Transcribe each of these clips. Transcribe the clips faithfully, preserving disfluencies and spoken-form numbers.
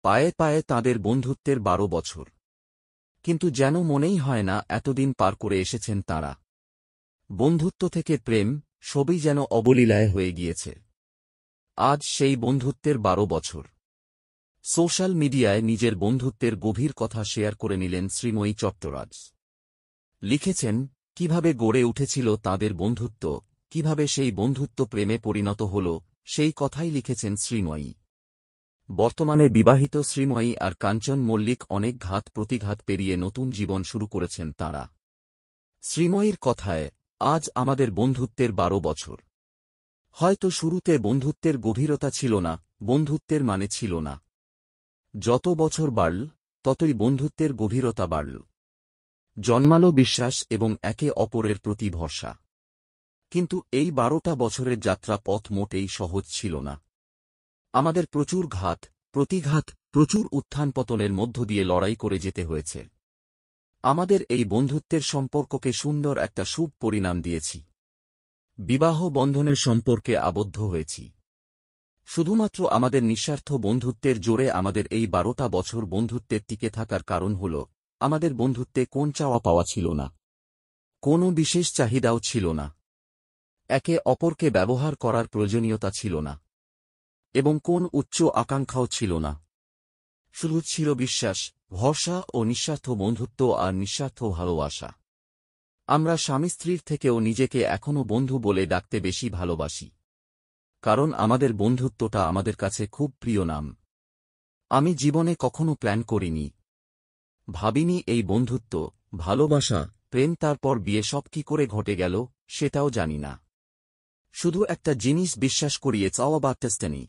পায়ে পায়ে তাঁদের বন্ধুত্বের বারো বছর। কিন্তু যেন মনেই হয় না এতদিন পার করে এসেছেন তাঁরা। বন্ধুত্ব থেকে প্রেম, সবই যেন অবলীলায় হয়ে গিয়েছে। আজ সেই বন্ধুত্বের বারো বছর। সোশ্যাল মিডিয়ায় নিজের বন্ধুত্বের গভীর কথা শেয়ার করে নিলেন শ্রীময়ী চট্টরাজ। লিখেছেন, কিভাবে গড়ে উঠেছিল তাঁদের বন্ধুত্ব, কিভাবে সেই বন্ধুত্ব প্রেমে পরিণত হল, সেই কথাই লিখেছেন শ্রীময়ী। বর্তমানে বিবাহিত শ্রীময়ী আর কাঞ্চন মল্লিক অনেক ঘাত প্রতিঘাত পেরিয়ে নতুন জীবন শুরু করেছেন তাঁরা। শ্রীময়ীর কথায়, আজ আমাদের বন্ধুত্বের বারো বছর। হয়তো শুরুতে বন্ধুত্বের গভীরতা ছিল না, বন্ধুত্বের মানে ছিল না। যত বছর বাড়ল, ততই বন্ধুত্বের গভীরতা বাড়ল। জন্মালো বিশ্বাস এবং একে অপরের প্রতি ভরসা। কিন্তু এই বারোটা বছরের যাত্রা পথ মোটেই সহজ ছিল না। আমাদের প্রচুর ঘাত, প্রতিঘাত, প্রচুর উত্থান পতনের মধ্য দিয়ে লড়াই করে যেতে হয়েছে। আমাদের এই বন্ধুত্বের সম্পর্ককে সুন্দর একটা শুভ পরিণাম দিয়েছি। বিবাহ বন্ধনের সম্পর্কে আবদ্ধ হয়েছি। শুধুমাত্র আমাদের নিঃস্বার্থ বন্ধুত্বের জোরে আমাদের এই বারোটা বছর বন্ধুত্বের টিকে থাকার কারণ হল, আমাদের বন্ধুত্বে কোন চাওয়া পাওয়া ছিল না, কোনো বিশেষ চাহিদাও ছিল না, একে অপরকে ব্যবহার করার প্রয়োজনীয়তা ছিল না, এবং কোন উচ্চ আকাঙ্ক্ষাও ছিল না। শুধু ছিল বিশ্বাস, ভরসা ও নিঃস্বার্থ বন্ধুত্ব আর নিঃস্বার্থ ভালোবাসা। আমরা স্বামী স্ত্রীর থেকেও নিজেকে এখনও বন্ধু বলে ডাকতে বেশি ভালোবাসি। কারণ আমাদের বন্ধুত্বটা আমাদের কাছে খুব প্রিয় নাম। আমি জীবনে কখনো প্ল্যান করিনি, ভাবিনি এই বন্ধুত্ব, ভালোবাসা, প্রেম তারপর বিয়ে সব কি করে ঘটে গেল সেটাও জানি না। শুধু একটা জিনিস বিশ্বাস করি, ইটস অল অ্যাবাউট ডেস্টিনি।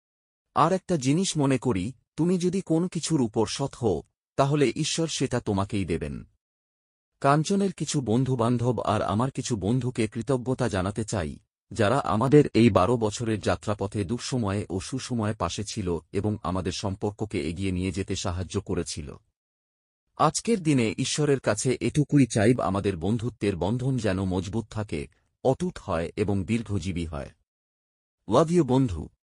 আর একটা জিনিস মনে করি, তুমি যদি কোন কিছুর উপর সৎ হও, তাহলে ঈশ্বর সেটা তোমাকেই দেবেন। কাঞ্চনের কিছু বন্ধুবান্ধব আর আমার কিছু বন্ধুকে কৃতজ্ঞতা জানাতে চাই, যারা আমাদের এই বারো বছরের যাত্রাপথে দুঃসময়ে ও সুসময়ে পাশে ছিল এবং আমাদের সম্পর্ককে এগিয়ে নিয়ে যেতে সাহায্য করেছিল। আজকের দিনে ঈশ্বরের কাছে এটুকুই চাইব, আমাদের বন্ধুত্বের বন্ধন যেন মজবুত থাকে, অটুট হয় এবং দীর্ঘজীবী হয়। লাভ ইউ বন্ধু।